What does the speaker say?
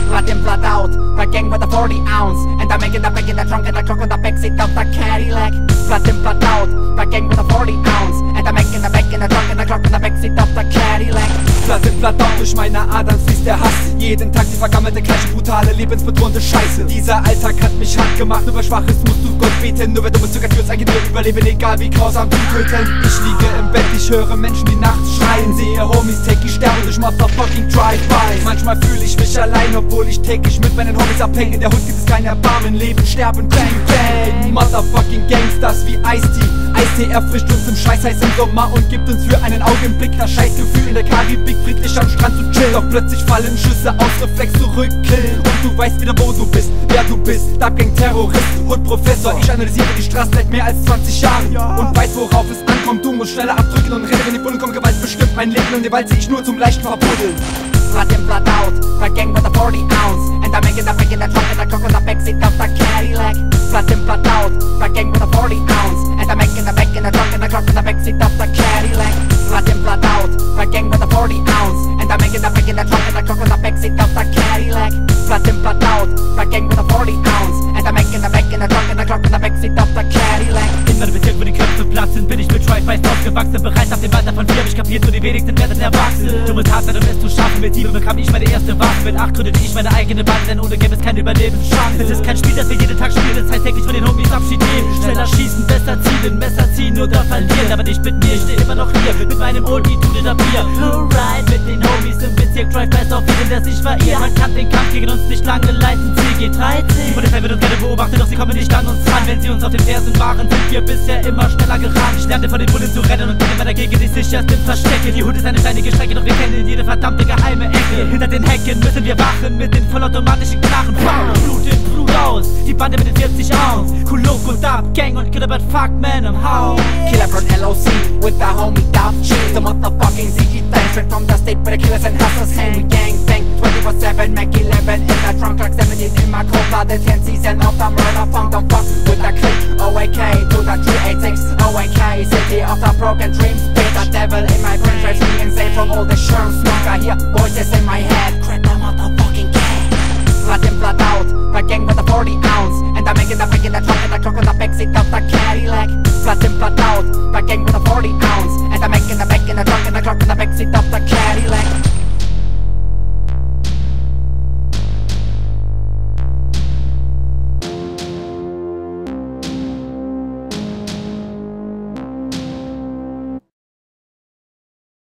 blood in, blood out. The gang with a 40 ounce, and I'm making the back in the trunk and the clock on the backseat of the Cadillac. Blood in, blood out. The gang with a 40 ounce, and I'm making the back in the trunk and the clock on the backseat of the Cadillac. Blatt in Blatt out, durch meine Adern fließt der Hass. Jeden Tag die vergammelte, gleiche brutale, lebensbedrohende Scheiße. Dieser Alltag hat mich hart gemacht, nur wer schwach ist, musst du Gott beten. Nur wer dumm ist, zögert fürs eigene Überleben, egal wie grausam du töten. Ich liege im Bett, ich höre Menschen, die nachts schreien. Sehe Homies täglich sterben durch motherfucking Drive-Bys. Manchmal fühle ich mich allein, obwohl ich täglich mit meinen Homies abhänge. In der Hut gibt es kein Erbarmen, Leben, Sterben, Bang, Bang. Motherfucking Gangsters wie Ice-T. Ice-T erfrischt uns im scheißheißen Sommer und gibt uns für einen Augenblick das Scheißgefühl, in der Karibik friedlich am Strand zu chillen. Doch plötzlich fallen Schüsse aus Reflex zurück, killen. Und du weißt wieder, wo du bist, wer du bist. Dabgang-Terrorist, Hood-Professor. Ich analysiere die Straße seit mehr als 20 Jahren und weiß, worauf es ankommt. Du musst schneller abdrücken und renne, wenn die Bullen kommen. Gewalt bestimmt mein Leben und die Wald sehe ich nur zum leichten Verbuddeln. Blood in, blood out. The gang with a 40 ounce, and I'm making the back in the trunk and the clock on the backseat of the Cadillac. Blood in, blood out. The gang with a 40 ounce, and I'm making the back in the trunk and the clock on the backseat of the Cadillac. Blood in, blood out. The gang with a 40 ounce, and I'm making the back in the trunk and the clock on the backseat of the Cadillac. Blood in, blood out. The gang with a 40 ounce, and I'm making the back in the trunk and the clock on the backseat of the Cadillac. In meinem Bezirk, wo die Köpfe platzen, bin ich mit Drive-Bys aufgewachsen. Bereit auf dem Alter von 4 hab ich kapiert, nur die wenigsten werden erwachsen. Du musst hart sein, um es zu schaffen. Mit Liebe bekam ich meine erste Waffe. Mit 8 gründete ich meine eigene Bande, denn ohne gäbe es keine Überlebenschance. Es ist kein Spiel, das wir jeden Tag spielen. Das heißt täglich von den Homies Abschied nehmen. Schneller schießen, besser zielen, Messer ziehen oder verlieren. Aber nicht mit mir, ich steh immer noch hier mit meinem Oldie, Tude da Bier. Alright, mit den Homies im Bezirk. Drive-Bys auf jeden, der sich verirrt. Man kann den Kampf gegen uns nicht lange leiten. CG13. Die Polizei wird uns gerne beobachten, doch sie kommen nicht an uns ran. Wenn sie uns auf den Fersen waren, sind wir bisher immer schneller gerannt. Ich lernte von den Bullen zu rennen und bin immer dagegen die sichersten Verstecke. Die Hut ist eine steinige Strecke, doch wir kennen jede verdammte geheime Ecke. Hinter den Hecken müssen wir wachen mit den vollautomatischen Knarren. Blut in, Blut aus, die Bande mit den 40 Ounce. Kuloko, Dab, Gang und Killer, but fuck man, I'm Haus. Killer from LOC with the homie Dab G. The motherfucking ZG thing straight from the state where the killers and hustlers hang. We gang bang 24/7, Mac 11 in the trunk, like 17 in my cold the 10th season of the murder funk. Don't fuck with the click. OAK to the 386. OAK, city of the broken dreams. Beat the devil in my brain, drives me insane from all the sherm smoke. I hear voices in my head. Crack the motherfucking gang. Blood in, blood out. The gang with a 40 ounce, and I'm making the back in the trunk and the clock on the backseat of the Cadillac. Blood in, blood out. The gang with a 40 ounce,